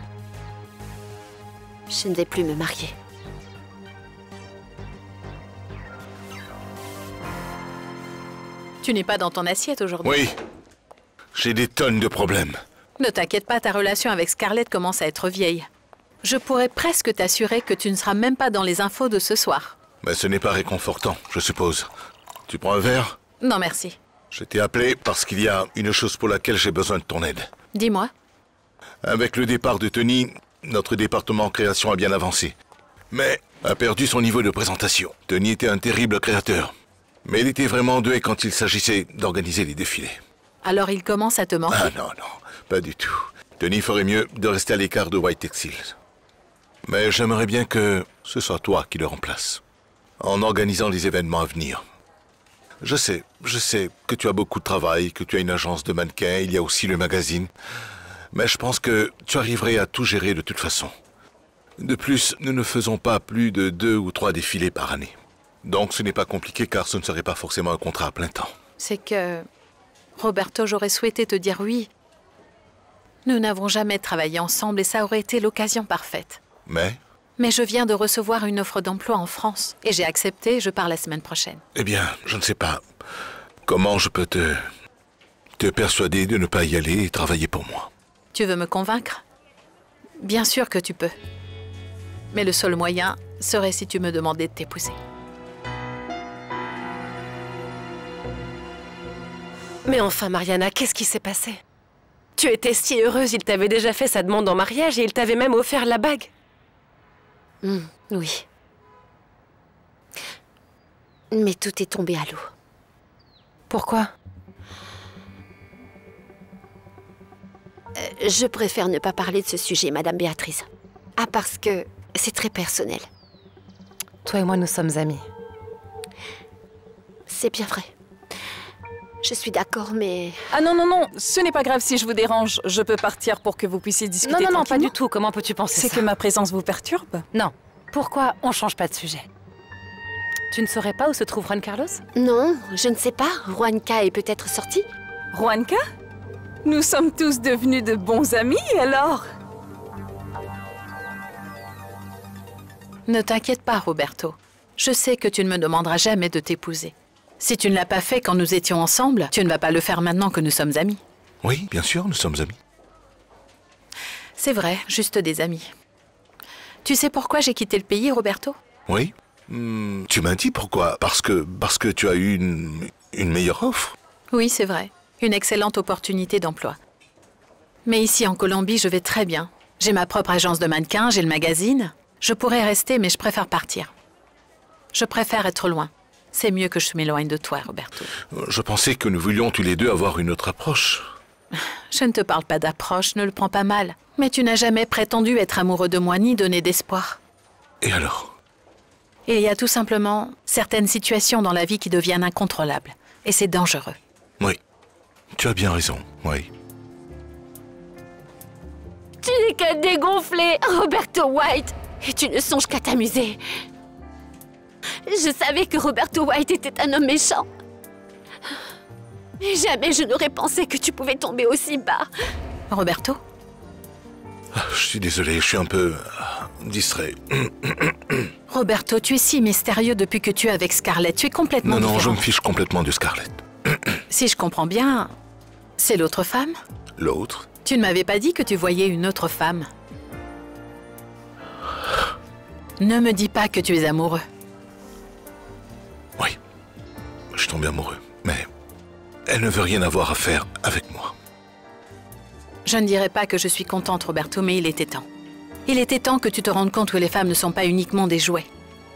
S2: Je ne vais plus me marier.
S12: Tu n'es pas dans ton assiette aujourd'hui.
S7: Oui. J'ai des tonnes de problèmes.
S12: Ne t'inquiète pas, ta relation avec Scarlett commence à être vieille. Je pourrais presque t'assurer que tu ne seras même pas dans les infos de ce soir.
S7: Mais ce n'est pas réconfortant, je suppose. Tu prends un verre?
S12: Non, merci.
S7: Je t'ai appelé parce qu'il y a une chose pour laquelle j'ai besoin de ton aide.
S12: Dis-moi.
S7: Avec le départ de Tony, notre département création a bien avancé. Mais a perdu son niveau de présentation. Tony était un terrible créateur. Mais il était vraiment doué quand il s'agissait d'organiser les défilés.
S12: Alors il commence à te manquer?
S7: Ah non, non, pas du tout. Tony ferait mieux de rester à l'écart de White Textiles. Mais j'aimerais bien que ce soit toi qui le remplace. En organisant les événements à venir. Je sais, je sais que tu as beaucoup de travail, que tu as une agence de mannequins, il y a aussi le magazine. Mais je pense que tu arriverais à tout gérer de toute façon. De plus, nous ne faisons pas plus de deux ou trois défilés par année. Donc ce n'est pas compliqué car ce ne serait pas forcément un contrat à plein temps.
S12: C'est que... Roberto, j'aurais souhaité te dire oui. Nous n'avons jamais travaillé ensemble et ça aurait été l'occasion parfaite.
S7: Mais?
S12: Mais je viens de recevoir une offre d'emploi en France. Et j'ai accepté, je pars la semaine prochaine.
S7: Eh bien, je ne sais pas. Comment je peux te... te persuader de ne pas y aller et travailler pour moi?
S12: Tu veux me convaincre? Bien sûr que tu peux. Mais le seul moyen serait si tu me demandais de t'épouser.
S10: Mais enfin, Mariana, qu'est-ce qui s'est passé? Tu étais si heureuse, il t'avait déjà fait sa demande en mariage et il t'avait même offert la bague.
S2: Mmh, oui. Mais tout est tombé à l'eau.
S10: Pourquoi?
S2: euh, Je préfère ne pas parler de ce sujet, Madame Béatrice. Ah, parce que c'est très personnel.
S10: Toi et moi, nous sommes amis.
S2: C'est bien vrai. Je suis d'accord, mais...
S5: Ah non, non, non, ce n'est pas grave si je vous dérange. Je peux partir pour que vous puissiez discuter
S10: Non, non, non, pas
S5: tranquillement.
S10: du tout. Comment peux-tu penser ça?
S5: C'est que ma présence vous perturbe?
S10: Non. Pourquoi on change pas de sujet? Tu ne saurais pas où se trouve Juan Carlos?
S2: Non, je ne sais pas. Juanca est peut-être sorti.
S5: Juanca? Nous sommes tous devenus de bons amis, alors?
S12: Ne t'inquiète pas, Roberto. Je sais que tu ne me demanderas jamais de t'épouser. Si tu ne l'as pas fait quand nous étions ensemble, tu ne vas pas le faire maintenant que nous sommes amis.
S7: Oui, bien sûr, nous sommes amis.
S12: C'est vrai, juste des amis. Tu sais pourquoi j'ai quitté le pays, Roberto?
S7: Oui. Hmm, tu m'as dit pourquoi? Parce que, parce que tu as eu une, une meilleure offre?
S12: Oui, c'est vrai. Une excellente opportunité d'emploi. Mais ici, en Colombie, je vais très bien. J'ai ma propre agence de mannequins, j'ai le magazine. Je pourrais rester, mais je préfère partir. Je préfère être loin. C'est mieux que je m'éloigne de toi, Roberto.
S7: Je pensais que nous voulions tous les deux avoir une autre approche.
S12: Je ne te parle pas d'approche, ne le prends pas mal. Mais tu n'as jamais prétendu être amoureux de moi ni donner d'espoir.
S7: Et alors?
S12: Il y a tout simplement certaines situations dans la vie qui deviennent incontrôlables. Et c'est dangereux.
S7: Oui, tu as bien raison, oui.
S2: Tu n'es qu'un dégonflé, Roberto White. Et tu ne songes qu'à t'amuser. Je savais que Roberto White était un homme méchant. Mais jamais je n'aurais pensé que tu pouvais tomber aussi bas.
S12: Roberto?
S7: Je suis désolé, je suis un peu euh, distrait.
S12: Roberto, tu es si mystérieux depuis que tu es avec Scarlett. Tu es complètement
S7: Non, non,
S12: différent.
S7: je me fiche complètement de Scarlett.
S12: Si je comprends bien, c'est l'autre femme?
S7: L'autre?
S12: Tu ne m'avais pas dit que tu voyais une autre femme. Ne me dis pas que tu es amoureux.
S7: Oui, je suis tombé amoureux, mais elle ne veut rien avoir à faire avec moi.
S12: Je ne dirais pas que je suis contente, Roberto, mais il était temps. Il était temps que tu te rendes compte que les femmes ne sont pas uniquement des jouets.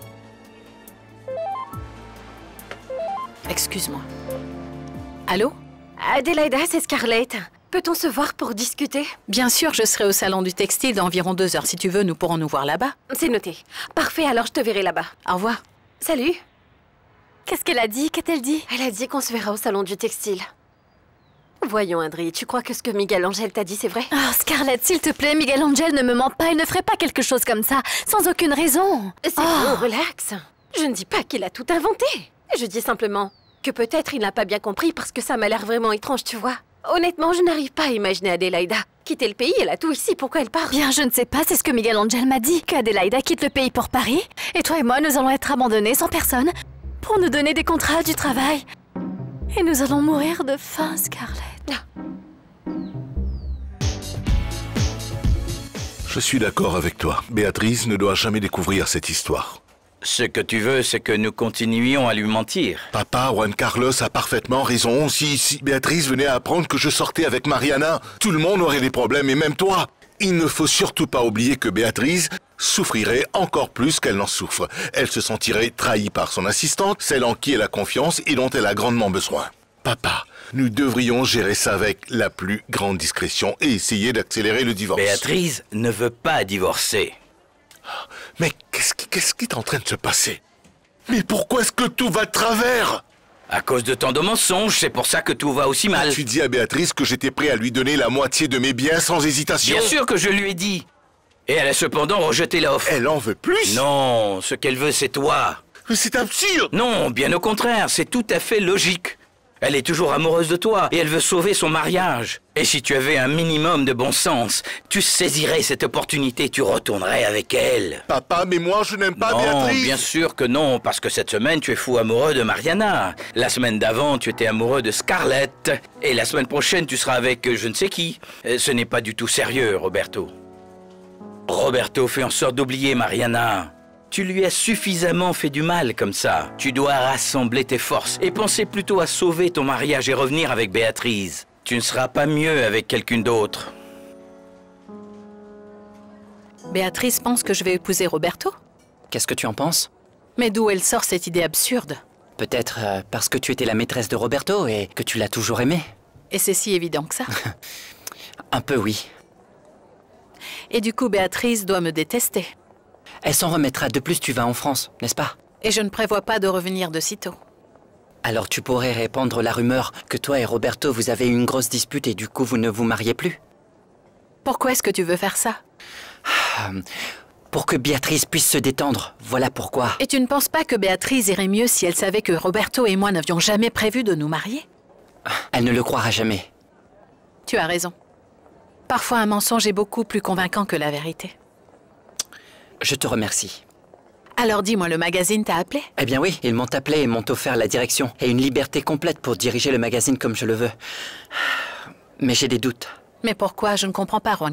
S12: Excuse-moi. Allô?
S2: Adélaïda, c'est Scarlett. Peut-on se voir pour discuter?
S12: Bien sûr, je serai au salon du textile dans environ deux heures. Si tu veux, nous pourrons nous voir là-bas.
S2: C'est noté. Parfait, alors je te verrai là-bas.
S12: Au revoir.
S2: Salut. Qu'est-ce qu'elle a dit? Qu'a-t-elle dit? Elle a dit qu'on se verra au salon du textile. Voyons, Adri, tu crois que ce que Miguel Angel t'a dit, c'est vrai?
S13: Oh, Scarlett, s'il te plaît, Miguel Angel ne me ment pas. Il ne ferait pas quelque chose comme ça, sans aucune raison.
S2: C'est
S13: oh.
S2: bon, relax. Je ne dis pas qu'il a tout inventé. Je dis simplement que peut-être il n'a pas bien compris parce que ça m'a l'air vraiment étrange, tu vois. Honnêtement, je n'arrive pas à imaginer Adélaïda quitter le pays. Elle a tout ici, pourquoi elle part?
S13: Bien, je ne sais pas, c'est ce que Miguel Angel m'a dit. Qu'Adélaïda quitte le pays pour Paris. Et toi et moi, nous allons être abandonnés sans personne pour nous donner des contrats, du travail. Et nous allons mourir de faim, Scarlett.
S7: Je suis d'accord avec toi. Béatrice ne doit jamais découvrir cette histoire.
S9: Ce que tu veux, c'est que nous continuions à lui mentir.
S7: Papa, Juan Carlos a parfaitement raison. Si, si Béatrice venait à apprendre que je sortais avec Mariana, tout le monde aurait des problèmes, et même toi. Il ne faut surtout pas oublier que Béatrice souffrirait encore plus qu'elle n'en souffre. Elle se sentirait trahie par son assistante, celle en qui elle a confiance et dont elle a grandement besoin. Papa, nous devrions gérer ça avec la plus grande discrétion et essayer d'accélérer le divorce.
S9: Béatrice ne veut pas divorcer.
S7: Mais qu'est-ce qui, qu'est-ce qui est en train de se passer? Mais pourquoi est-ce que tout va de travers?
S9: À cause de tant de mensonges, c'est pour ça que tout va aussi mal.
S7: Tu dis à Béatrice que j'étais prêt à lui donner la moitié de mes biens sans hésitation.
S9: Bien sûr que je lui ai dit. Et elle a cependant rejeté l'offre.
S7: Elle en veut plus?
S9: Non, ce qu'elle veut, c'est toi.
S7: Mais c'est absurde.
S9: Non, bien au contraire, c'est tout à fait logique. Elle est toujours amoureuse de toi et elle veut sauver son mariage. Et si tu avais un minimum de bon sens, tu saisirais cette opportunité, tu retournerais avec elle.
S7: Papa, mais moi je n'aime pas
S9: non,
S7: Béatrice.
S9: Bien sûr que non, parce que cette semaine tu es fou amoureux de Mariana. La semaine d'avant tu étais amoureux de Scarlett. Et la semaine prochaine tu seras avec je ne sais qui. Ce n'est pas du tout sérieux, Roberto. Roberto fait en sorte d'oublier Mariana. Tu lui as suffisamment fait du mal comme ça. Tu dois rassembler tes forces et penser plutôt à sauver ton mariage et revenir avec Béatrice. Tu ne seras pas mieux avec quelqu'une d'autre.
S12: Béatrice pense que je vais épouser Roberto?
S11: Qu'est-ce que tu en penses?
S12: Mais d'où elle sort cette idée absurde?
S11: Peut-être euh, parce que tu étais la maîtresse de Roberto et que tu l'as toujours aimé.
S12: Et c'est si évident que ça?
S11: Un peu, oui.
S12: Et du coup, Béatrice doit me détester.
S11: Elle s'en remettra, de plus tu vas en France, n'est-ce pas?
S12: Et je ne prévois pas de revenir de sitôt.
S11: Alors tu pourrais répandre la rumeur que toi et Roberto vous avez eu une grosse dispute et du coup vous ne vous mariez plus?
S12: Pourquoi est-ce que tu veux faire ça?
S11: Pour que Béatrice puisse se détendre, voilà pourquoi.
S12: Et tu ne penses pas que Béatrice irait mieux si elle savait que Roberto et moi n'avions jamais prévu de nous marier?
S11: Elle ne le croira jamais.
S12: Tu as raison. Parfois un mensonge est beaucoup plus convaincant que la vérité.
S11: Je te remercie.
S12: Alors dis-moi, le magazine t'a appelé?
S11: Eh bien oui, ils m'ont appelé et m'ont offert la direction et une liberté complète pour diriger le magazine comme je le veux. Mais j'ai des doutes.
S12: Mais pourquoi? Je ne comprends pas, Juanca.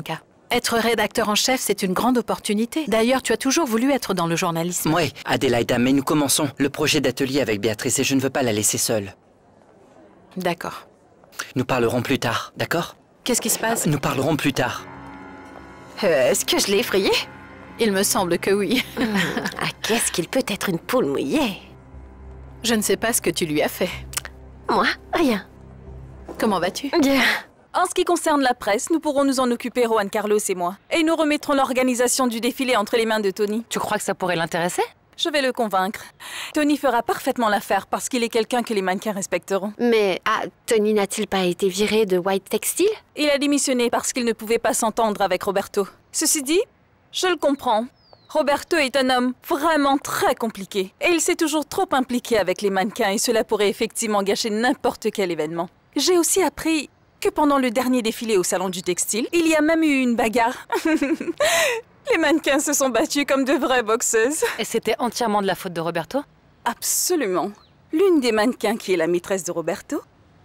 S12: Être rédacteur en chef, c'est une grande opportunité. D'ailleurs, tu as toujours voulu être dans le journalisme.
S11: Oui, Adélaïda, mais nous commençons le projet d'atelier avec Béatrice et je ne veux pas la laisser seule.
S12: D'accord.
S11: Nous parlerons plus tard, d'accord?
S12: Qu'est-ce qui se passe?
S11: Nous parlerons plus tard.
S2: Euh, Est-ce que je l'ai effrayé?
S12: Il me semble que oui.
S2: Ah, qu'est-ce qu'il peut être une poule mouillée?
S12: Je ne sais pas ce que tu lui as fait.
S2: Moi, rien.
S12: Comment vas-tu?
S2: Bien.
S5: En ce qui concerne la presse, nous pourrons nous en occuper, Juan Carlos et moi. Et nous remettrons l'organisation du défilé entre les mains de Tony.
S10: Tu crois que ça pourrait l'intéresser?
S5: Je vais le convaincre. Tony fera parfaitement l'affaire parce qu'il est quelqu'un que les mannequins respecteront.
S2: Mais, ah, Tony n'a-t-il pas été viré de White Textile?
S5: Il a démissionné parce qu'il ne pouvait pas s'entendre avec Roberto. Ceci dit, je le comprends. Roberto est un homme vraiment très compliqué. Et il s'est toujours trop impliqué avec les mannequins et cela pourrait effectivement gâcher n'importe quel événement. J'ai aussi appris que pendant le dernier défilé au Salon du Textile, il y a même eu une bagarre. Les mannequins se sont battus comme de vraies boxeuses.
S10: Et c'était entièrement de la faute de Roberto?
S5: Absolument. L'une des mannequins, qui est la maîtresse de Roberto,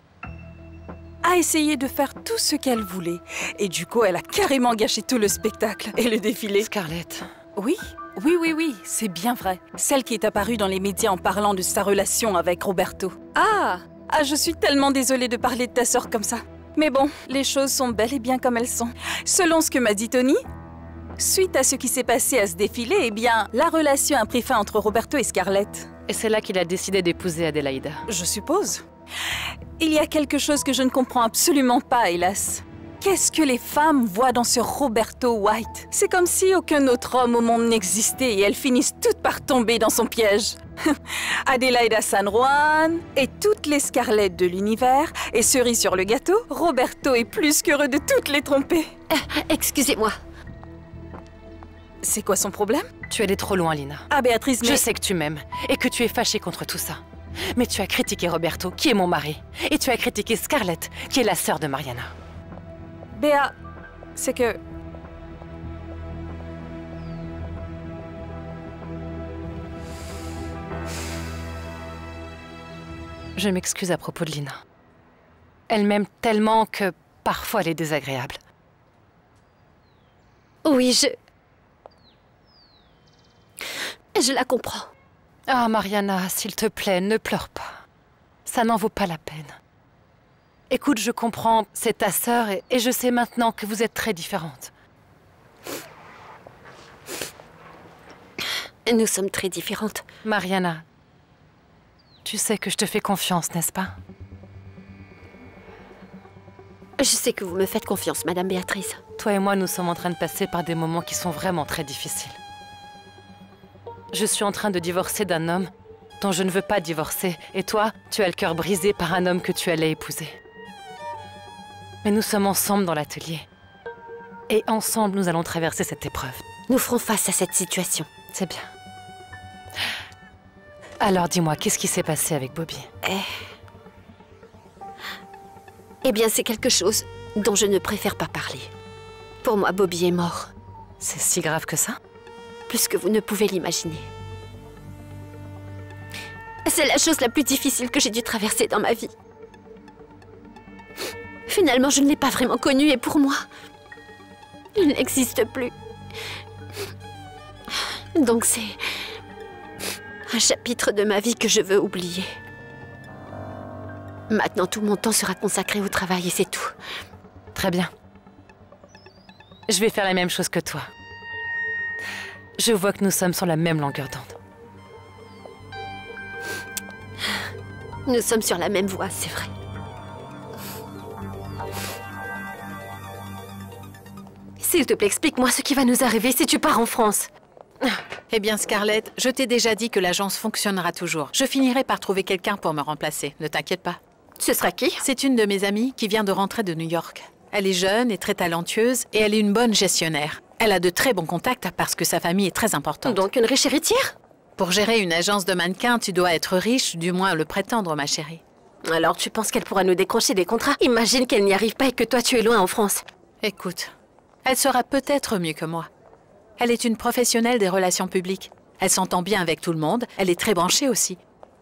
S5: a essayé de faire tout ce qu'elle voulait. Et du coup, elle a carrément gâché tout le spectacle et le défilé.
S10: Scarlett.
S5: Oui, oui, oui, oui, c'est bien vrai. Celle qui est apparue dans les médias en parlant de sa relation avec Roberto. Ah, ah, je suis tellement désolée de parler de ta sœur comme ça. Mais bon, les choses sont bel et bien comme elles sont. Selon ce que m'a dit Tony, suite à ce qui s'est passé à ce défilé, eh bien, la relation a pris fin entre Roberto et Scarlett.
S10: Et c'est là qu'il a décidé d'épouser Adélaïda.
S5: Je suppose. Il y a quelque chose que je ne comprends absolument pas, hélas. Qu'est-ce que les femmes voient dans ce Roberto White? C'est comme si aucun autre homme au monde n'existait et elles finissent toutes par tomber dans son piège. Adélaïda San Juan et toutes les Scarlett de l'univers, et cerise sur le gâteau, Roberto est plus qu'heureux de toutes les tromper.
S2: Euh, Excusez-moi.
S5: C'est quoi son problème?
S10: Tu es allée trop loin, Lina.
S5: Ah, Béatrice, mais...
S10: Je sais que tu m'aimes et que tu es fâchée contre tout ça. Mais tu as critiqué Roberto, qui est mon mari. Et tu as critiqué Scarlett, qui est la sœur de Mariana.
S5: Béa, c'est que...
S10: Je m'excuse à propos de Lina. Elle m'aime tellement que parfois elle est désagréable.
S2: Oui, je... Je la comprends.
S10: Ah, Mariana, s'il te plaît, ne pleure pas. Ça n'en vaut pas la peine. Écoute, je comprends, c'est ta sœur et, et je sais maintenant que vous êtes très différentes.
S2: Nous sommes très différentes.
S10: Mariana, tu sais que je te fais confiance, n'est-ce pas?
S2: Je sais que vous me faites confiance, Madame Béatrice.
S10: Toi et moi, nous sommes en train de passer par des moments qui sont vraiment très difficiles. Je suis en train de divorcer d'un homme dont je ne veux pas divorcer. Et toi, tu as le cœur brisé par un homme que tu allais épouser. Mais nous sommes ensemble dans l'atelier. Et ensemble, nous allons traverser cette épreuve.
S2: Nous ferons face à cette situation.
S10: C'est bien. Alors dis-moi, qu'est-ce qui s'est passé avec Bobby?
S2: Eh, eh bien, c'est quelque chose dont je ne préfère pas parler. Pour moi, Bobby est mort.
S10: C'est si grave que ça?
S2: Plus que vous ne pouvez l'imaginer. C'est la chose la plus difficile que j'ai dû traverser dans ma vie. Finalement, je ne l'ai pas vraiment connu et pour moi, il n'existe plus. Donc c'est un chapitre de ma vie que je veux oublier. Maintenant, tout mon temps sera consacré au travail et c'est tout.
S10: Très bien. Je vais faire la même chose que toi. Je vois que nous sommes sur la même longueur d'onde.
S2: Nous sommes sur la même voie, c'est vrai. S'il te plaît, explique-moi ce qui va nous arriver si tu pars en France.
S12: Eh bien, Scarlett, je t'ai déjà dit que l'agence fonctionnera toujours. Je finirai par trouver quelqu'un pour me remplacer, ne t'inquiète pas.
S2: Ce sera qui?
S12: C'est une de mes amies qui vient de rentrer de New York. Elle est jeune et très talentueuse et elle est une bonne gestionnaire. Elle a de très bons contacts parce que sa famille est très importante.
S2: Donc une riche héritière?
S12: Pour gérer une agence de mannequins, tu dois être riche, du moins le prétendre, ma chérie.
S2: Alors tu penses qu'elle pourra nous décrocher des contrats? Imagine qu'elle n'y arrive pas et que toi tu es loin en France.
S12: Écoute, elle sera peut-être mieux que moi. Elle est une professionnelle des relations publiques. Elle s'entend bien avec tout le monde, elle est très branchée aussi.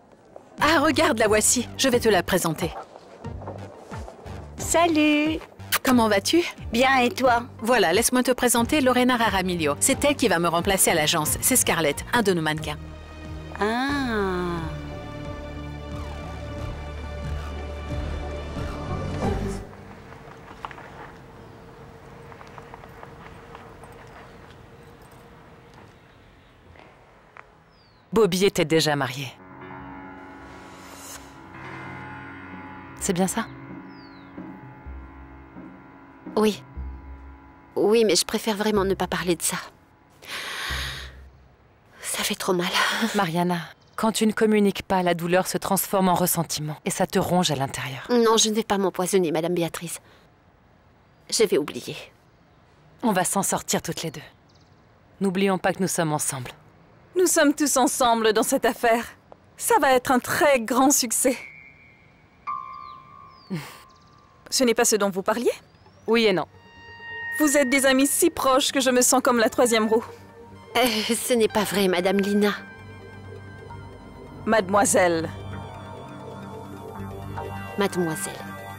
S12: Ah, regarde, la voici, je vais te la présenter.
S2: Salut!
S12: Comment vas-tu?
S14: Bien, et toi?
S12: Voilà, laisse-moi te présenter Lorena Raramilio. C'est elle qui va me remplacer à l'agence. C'est Scarlett, un de nos mannequins.
S14: Ah.
S10: Bobby était déjà marié. C'est bien ça?
S2: Oui. Oui, mais je préfère vraiment ne pas parler de ça. Ça fait trop mal.
S10: Mariana, quand tu ne communiques pas, la douleur se transforme en ressentiment et ça te ronge à l'intérieur.
S2: Non, je ne vais pas m'empoisonner, Madame Béatrice. Je vais oublier.
S10: On va s'en sortir toutes les deux. N'oublions pas que nous sommes ensemble.
S5: Nous sommes tous ensemble dans cette affaire. Ça va être un très grand succès. Ce n'est pas ce dont vous parliez?
S10: Oui et non.
S5: Vous êtes des amis si proches que je me sens comme la troisième roue.
S2: Euh, ce n'est pas vrai, Madame Lina.
S5: Mademoiselle.
S2: Mademoiselle.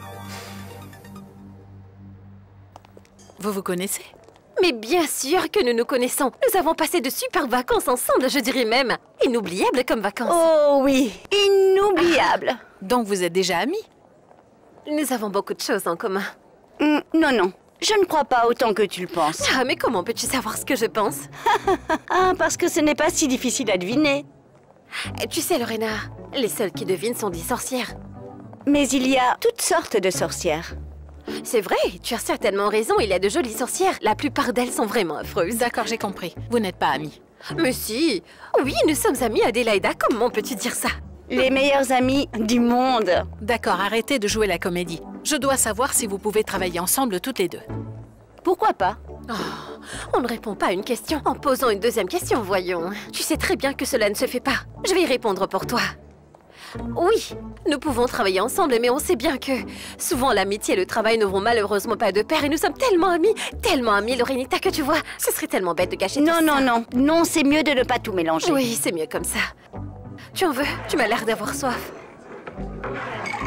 S12: Vous vous connaissez?
S2: Mais bien sûr que nous nous connaissons. Nous avons passé de super vacances ensemble, je dirais même. Inoubliables comme vacances.
S14: Oh oui, inoubliables.
S12: Ah, donc vous êtes déjà amis?
S2: Nous avons beaucoup de choses en commun.
S14: Mm, non, non. Je ne crois pas autant que tu le penses.
S2: Ah, mais comment peux-tu savoir ce que je pense?
S14: Ah, parce que ce n'est pas si difficile à deviner.
S2: Tu sais, Lorena, les seules qui devinent sont des sorcières.
S14: Mais il y a toutes sortes de sorcières.
S2: C'est vrai, tu as certainement raison, il y a de jolies sorcières. La plupart d'elles sont vraiment affreuses.
S12: D'accord, j'ai compris. Vous n'êtes pas amis.
S2: Mais si. Oui, nous sommes amis, Adélaïda. Comment peux-tu dire ça?
S14: Les meilleurs amis du monde.
S12: D'accord, arrêtez de jouer la comédie. Je dois savoir si vous pouvez travailler ensemble toutes les deux.
S14: Pourquoi pas?
S2: Oh, on ne répond pas à une question en posant une deuxième question, voyons. Tu sais très bien que cela ne se fait pas. Je vais y répondre pour toi. Oui, nous pouvons travailler ensemble, mais on sait bien que souvent l'amitié et le travail ne vont malheureusement pas de pair et nous sommes tellement amis, tellement amis, Lorenita, que tu vois, ce serait tellement bête de gâcher
S14: Non,
S2: tout
S14: non,
S2: ça.
S14: non, non, c'est mieux de ne pas tout mélanger.
S2: Oui, c'est mieux comme ça. Tu en veux? Tu m'as l'air d'avoir soif.